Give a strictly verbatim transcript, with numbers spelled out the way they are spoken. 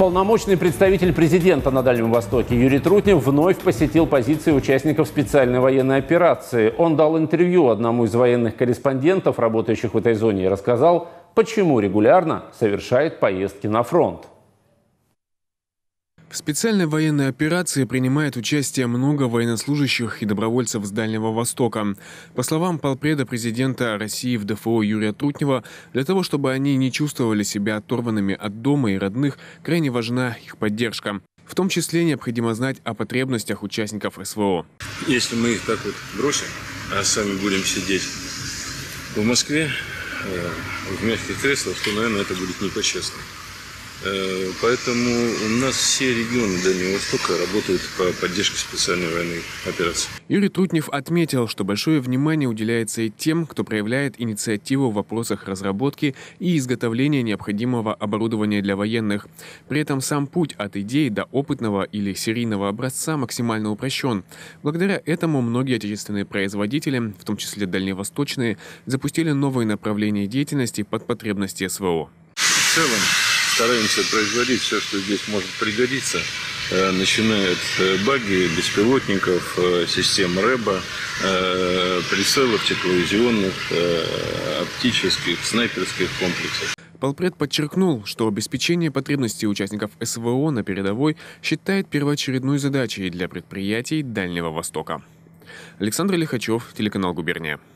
Полномочный представитель президента на Дальнем Востоке Юрий Трутнев вновь посетил позиции участников специальной военной операции. Он дал интервью одному из военных корреспондентов, работающих в этой зоне, и рассказал, почему регулярно совершает поездки на фронт. В специальной военной операции принимает участие много военнослужащих и добровольцев с Дальнего Востока. По словам полпреда президента России в ДФО Юрия Трутнева, для того, чтобы они не чувствовали себя оторванными от дома и родных, крайне важна их поддержка. В том числе необходимо знать о потребностях участников СВО. Если мы их так вот бросим, а сами будем сидеть в Москве э, в мягких креслах, то, наверное, это будет не по-честному. Поэтому у нас все регионы Дальнего Востока работают по поддержке специальной военной операции. Юрий Трутнев отметил, что большое внимание уделяется и тем, кто проявляет инициативу в вопросах разработки и изготовления необходимого оборудования для военных. При этом сам путь от идеи до опытного или серийного образца максимально упрощен. Благодаря этому многие отечественные производители, в том числе дальневосточные, запустили новые направления деятельности под потребности СВО. В целом, стараемся производить все, что здесь может пригодиться, начиная от багги, беспилотников, систем РЭБа, прицелов тепловизионных, оптических, снайперских комплексов. Полпред подчеркнул, что обеспечение потребностей участников СВО на передовой считает первоочередной задачей для предприятий Дальнего Востока. Александр Лихачев, телеканал «Губерния».